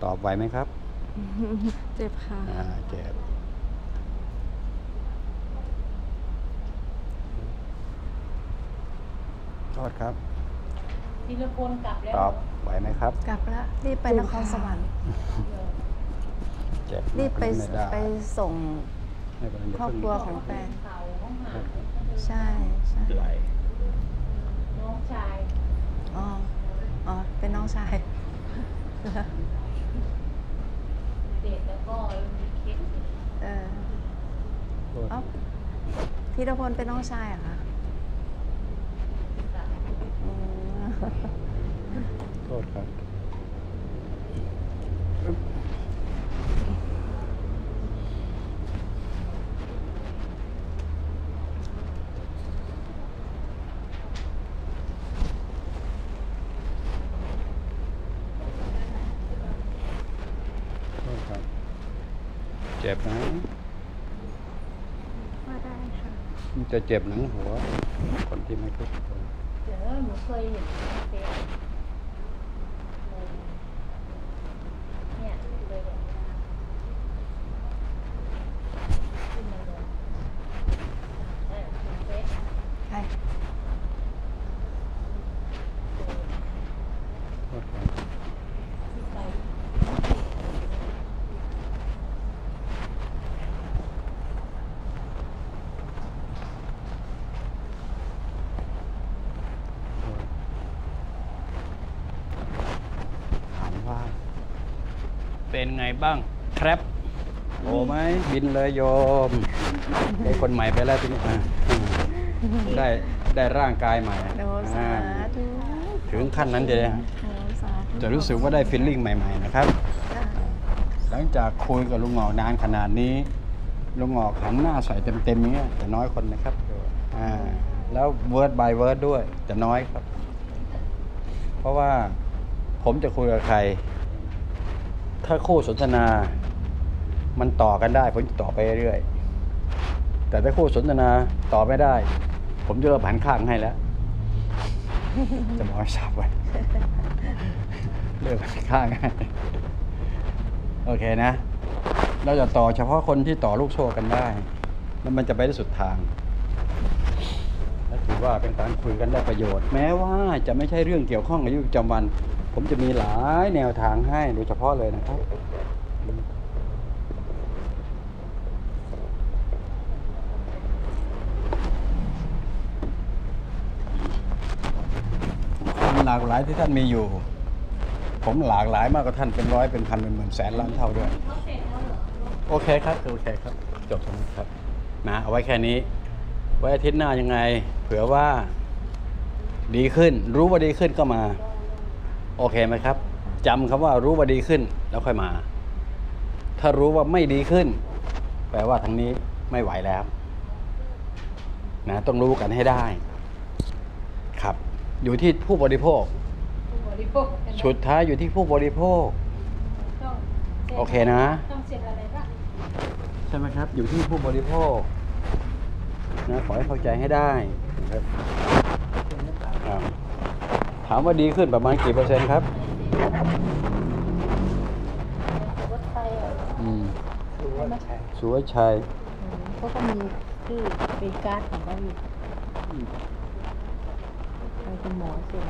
ตอบไหวไหมครับเจ็บค่ะเจ็บโทษครับทีละคนกลับแล้วตอบไหวไหมครับกลับแล้วรีบไปนครสวรรค์เจ็บรีบไปไม่ได้ไปส่งไม่เป็นไรครอบครัวของแฟนเต่าห้องหาใช่ใช่ไหลน้องชายอ๋ออ๋อเป็นน้องชายเด็กแล้วก็มีเคสเออโทษเอ้าธีรพลเป็นน้องชายเหรอคะอืมโทษครับโทษครับเจ็บนะว่าได้ค่ะมันจะเจ็บหนังหัว คนที่ไม่คุ้นเคยเดี๋ยวหนูเคยเห็นเฟซเนี่ยเลยแบบขึ้นมาเลยเฟซใช่โทษครับที่ไปถามว่า เป็นไงบ้างครับโอ้ไหมบินเลยโยมได้คนใหม่ไปแล้วทีนี้ได้ร่างกายใหม่โดสาธุถึงขั้นนั้นเลยนะโดสาธุจะรู้สึกว่าได้ฟีลลิ่งใหม่ๆนะครับค่ะหลังจากคุยกับลุงหงอกนานขนาดนี้ลุงหงอกหันหน้าใส่เต็มๆนี้จะน้อยคนนะครับแล้วเวิร์ด by เวิร์ดด้วยจะน้อยครับ เพราะว่าผมจะคุยกับใคร ถ้าคู่สนทนา มันต่อกันได้ผมจะต่อไปเรื่อยๆแต่ถ้าคู่สนทนาต่อไม่ได้ ผมจะเริ่มหันข้างให้แล้ว จะบอกให้ทราบไว้เริ่มหันข้างให้โอเคนะ เราจะต่อเฉพาะคนที่ต่อลูกโซ่กันได้ แล้วมันจะไปได้สุดทางและถือว่าเป็นการคุยกันได้ประโยชน์ แม้ว่าจะไม่ใช่เรื่องเกี่ยวข้องกับชีวิตประจำวัน ผมจะมีหลายแนวทางให้โดยเฉพาะเลยนะครับความหลากหลายที่ท่านมีอยู่ ผมหลากหลายมากกว่าท่านเป็นร้อยเป็นพันเป็นหมื่นแสนล้านเท่าด้วยเขาเสร็จแล้วเหรอโอเคครับโอเคครับจบตรงนี้ครับนะเอาไว้แค่นี้ ไว้อาทิตย์หน้ายังไง เผื่อว่าดีขึ้น รู้ว่าดีขึ้นก็มา โอเคไหมครับจำคำว่ารู้ว่าดีขึ้นแล้วค่อยมา ถ้ารู้ว่าไม่ดีขึ้น แปลว่าทางนี้ไม่ไหวแล้วนะต้องรู้กันให้ได้ครับ อยู่ที่ผู้บริโภคผู้บริโภคสุดท้ายอยู่ที่ผู้บริโภคต้องซ็นโอเคนะต้องเซ็นอะไรบ้างใช่ไหมครับ อยู่ที่ผู้บริโภคนะขอให้เข้าใจให้ได้นะครับถามว่าดีขึ้นประมาณกี่เปอร์เซ็นต์ครับรถไฟอ่ะสุวชัยเขาก็มีชื่อเป็นการ์ดของเขาอยู่ใครเป็นหมอเซ็น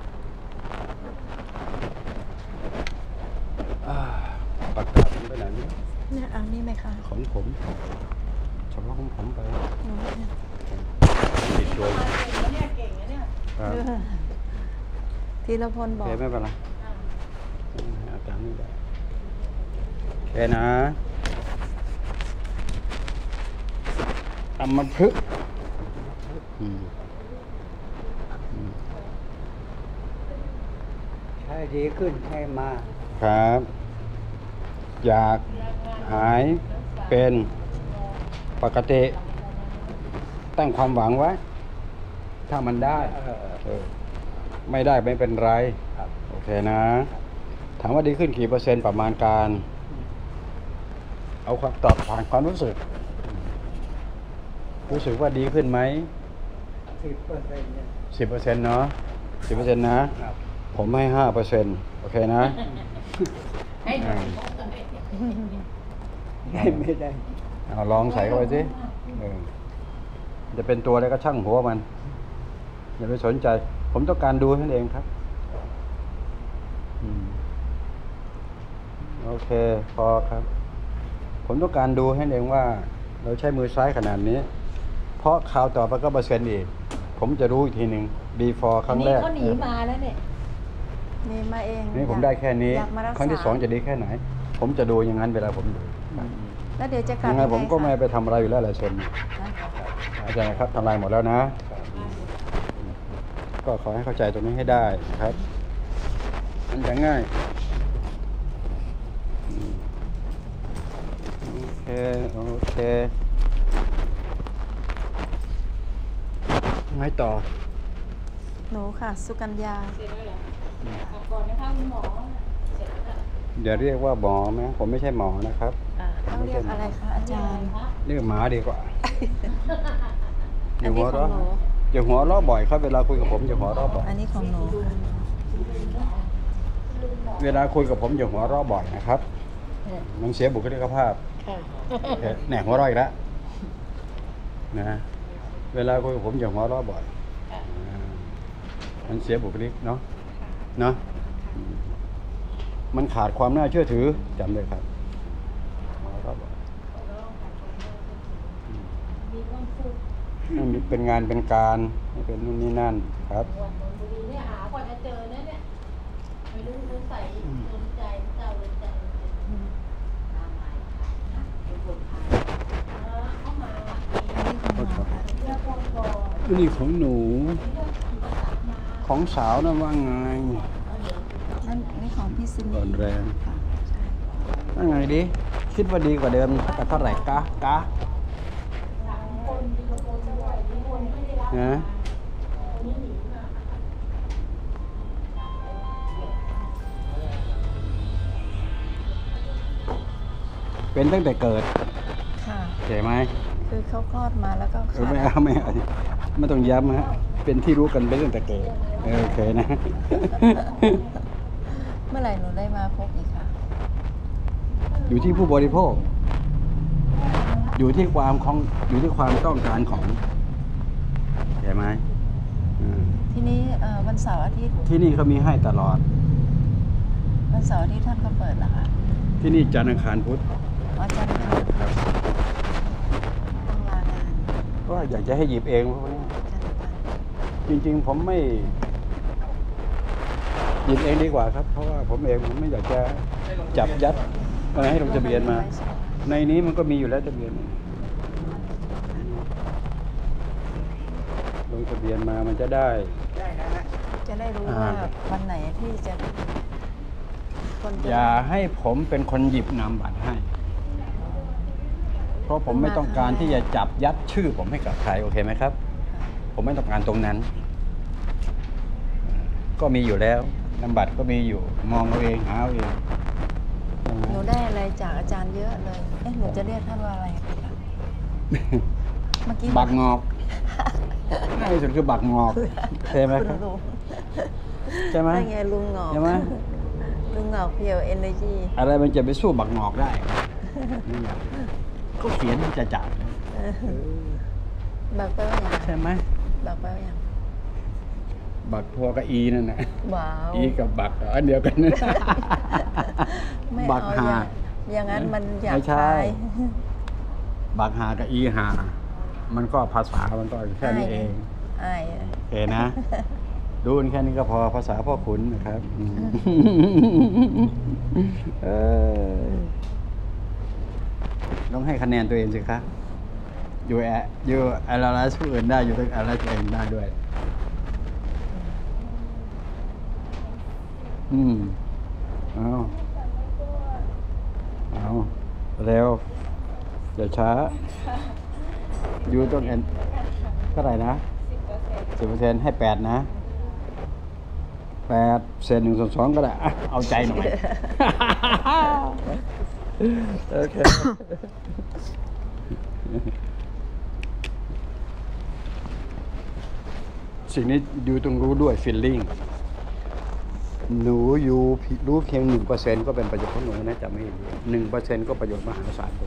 ปากกาผมไปไหนนี่เนี่ยเอานี่ไหมคะของผมเฉพาะของผมไปอืมติดตัวเนี่ยเก่งนะเนี่ยครับธีรพลโอบอเคกไม่เป็นไรอาการนี้ได้โอเคนะอัมพฤกษ์ใช่ดีขึ้นให้มาครับ อยากหายเป็นปกติ ตั้งความหวังไว้ ถ้ามันได้ไม่ได้ไม่เป็นไรครับโอเคนะ ถามว่าดีขึ้นกี่เปอร์เซ็นต์ประมาณการ เอาความตอบผ่านความรู้สึก รู้สึกว่าดีขึ้นไหม 10%เนี่ย 10%เนาะ10%นะครับผมให้5%โอเคนะให้หน่อยได้ไม่ได้เอาลองใส่เข้าไปสิจะเป็นตัวอะไรก็ช่างหัวมันอย่าไปสนใจ ผมต้องการดูนั่นเองครับโอเคพอครับ ผมต้องการดูให้เองว่า เราใช้มือซ้ายขนาดนี้ เพราะคราวต่อไปก็เปอร์เซ็นต์อีกผมจะรู้อีกทีหนึ่ง before ครั้งแรกเขาหนีมาแล้วเนี่ยนี่มาเองนี่ผมได้แค่นี้อยากมารักษาครั้งที่สองจะดีแค่ไหน ผมจะดูอย่างนั้นเวลาผมดูแล้วเดี๋ยวจะกลับยังไงผมก็ไม่คะไปทำอะไรอยู่แล้วหลายส่วนนะอาจารย์ครับทำลายหมดแล้วนะ ก็ขอให้เข้าใจตรงนี้ให้ได้นะครับ มันจะง่ายโอเคไงต่อหนูค่ะ สุกัญญาเสร็จแล้วเหรอก่อนนะคะคุณหมอเสร็จแล้วอย่าเรียกว่าหมอไหมผมไม่ใช่หมอนะครับต้องเรียกอะไรคะอาจารย์เรียกหมาดีกว่าอันนี้ของหนูอย่าหัวเราะบ่อยครับเวลาคุยกับผมอย่าหัวเราะบ่อยอันนี้ของหนูค่ะเวลาคุยกับผมอย่าหัวเราะบ่อยนะครับ มันเสียบุคลิกภาพค่ะแหน่หัวเราะอีกแล้วนะเวลาคุยกับผมอย่าหัวเราะบ่อยมันเสียบุคลิกเนาะมันขาดความน่าเชื่อถือจำเลยครับหัวเราะบ่อยมันเป็นงานเป็นการไม่เป็นนู่นนี่นั่นครับวันนนบุรีเนี่ยหากว่าจะเจอเนี่ยไม่รู้สงสัยสนใจเจ้าเลยใจตามมาเป็นคนพาเข้ามาอันนี้ของหนูค่ะอันนี้ของหนู ของสาวนะว่าไงนั่นนี่ของพี่ซินีอ่อนแรงค่ะว่าไงดิคิดว่าดีกว่าเดิมแต่เท่าไหร่กะนะเป็นตั้งแต่เกิดค่ะเห็นไหมคือเขาคลอดมาแล้วก็ขาดไม่ต้องย้ำฮะเป็นที่รู้กันไปตั้งแต่เกิดโอเคนะเมื่อไหร่หนูได้มาพบอีกคะอยู่ที่ผู้บริโภค อยู่ที่ความต้องการของเห็นไหมทีนี้วันเสาร์อาทิตย์ที่นี่เขามีให้ตลอดวันเสาร์อาทิตย์ท่านก็เปิดเหรอคะที่นี่จันทร์อังคารพุธอ๋อจันทร์อังคารต้องลางานก็อยากจะให้หยิบเองเพราะว่าจันทร์อังคารจริงๆผมไม่หยิบเองดีกว่าครับ เพราะว่าผมไม่อยากจะจับยัดอะไรให้ลงทะเบียนมา ในนี้มันก็มีอยู่แล้วทะเบียนลงทะเบียนมามันจะได้ได้นะฮะจะได้รู้ว่าวันไหนที่จะคนจะอย่าให้ผมเป็นคนหยิบนามบัตรให้ เพราะผมไม่ต้องการที่จะจับยัดชื่อผมให้กับใครโอเคไหมครับ ผมไม่ต้องการตรงนั้น ก็มีอยู่แล้วนามบัตรก็มีอยู่ มองเอาเองหาเอาเองหนูได้อะไรจากอาจารย์เยอะเลย เอ๊ะหนูจะเรียกท่านว่าอะไรคะเมื่อกี้บักงอกง่ายที่สุดคือบักงอกใช่ไหมครับณลุงใช่ไหมได้ไงลุงงอกใช่ไหมลุงงอกเพียวเอเนจีอะไรมันจะไปสู้บักงอกได้ไม่อยากก็เขียนจะจับบักแปลว่าอย่างใช่ไหมบักแปลว่าอย่างบักพอกับอีนั่นนะว้าวอีกับบักอันเดียวกันนะไม่บักเอาหาอย่างนั้นมันอยากไม่ใช่ตายบักหากับอีหา มันก็ภาษามันก็แค่นี้เองอายโอเคนะ ดูกันแค่นี้ก็พอภาษาพ่อขุนนะครับต้องให้คะแนนตัวเองสิคะอยู่อะไรผู้อื่นได้อยู่ต้องอะไรตัวเองได้ด้วย เอาเร็วอย่าช้าอยู่ต้องเท่าไหร่นะ 10%ให้8นะ8 เศษ1/2ก็ได้อ่ะเอาใจหน่อย โอเค สิ่งนี้อยู่ต้องรู้ด้วย feeling หนูอยู่รู้เพียง1%ก็เป็นประโยชน์ของหนูนะจะไม่1%ก็ประโยชน์มหาศาล